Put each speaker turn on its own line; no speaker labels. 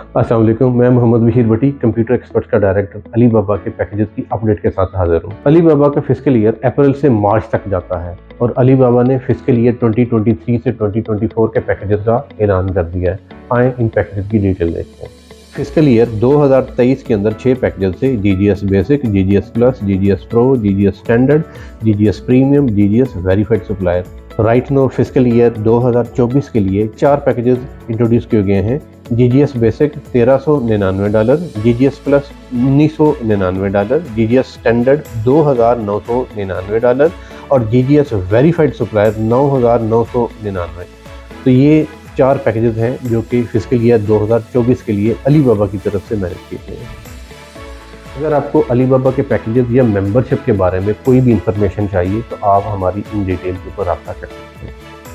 अस्सलाम वालेकुम, मैं मोहम्मद बशीर भट्टी, कंप्यूटर एक्सपर्ट का डायरेक्टर अली बाबा के पैकेजेस की अपडेट के साथ हाजिर हूँ। अली बाबा का फिस्कल ईयर अप्रैल से मार्च तक जाता है और अली बाबा ने फिस्कल ईयर 2023 से 2024 के पैकेजेस का ऐलान कर दिया है। आए इन पैकेजेस की डिटेल देखते हैं। फिस्कल ईयर 2023 के अंदर 6 पैकेजेस थे: GGS basic, GGS plus, GGS pro, GGS standard, GGS premium, GGS verified supplier. Right now fiscal year 2024 के लिए 4 पैकेजेस इंट्रोड्यूस किए गए हैं। GGS basic $1399, GGS plus $1999, GGS standard $2999 और जीजीएस वेरीफाइड सप्लायर $9999। तो ये 4 पैकेजेस हैं जो कि फिस्कल ईयर 2024 के लिए अली बाबा की तरफ से मैनेज किए गए हैं। अगर आपको अली बाबा के पैकेजेस या मेंबरशिप के बारे में कोई भी इंफॉर्मेशन चाहिए तो आप हमारी इन डिटेल के ऊपर रब्ता कर सकते हैं।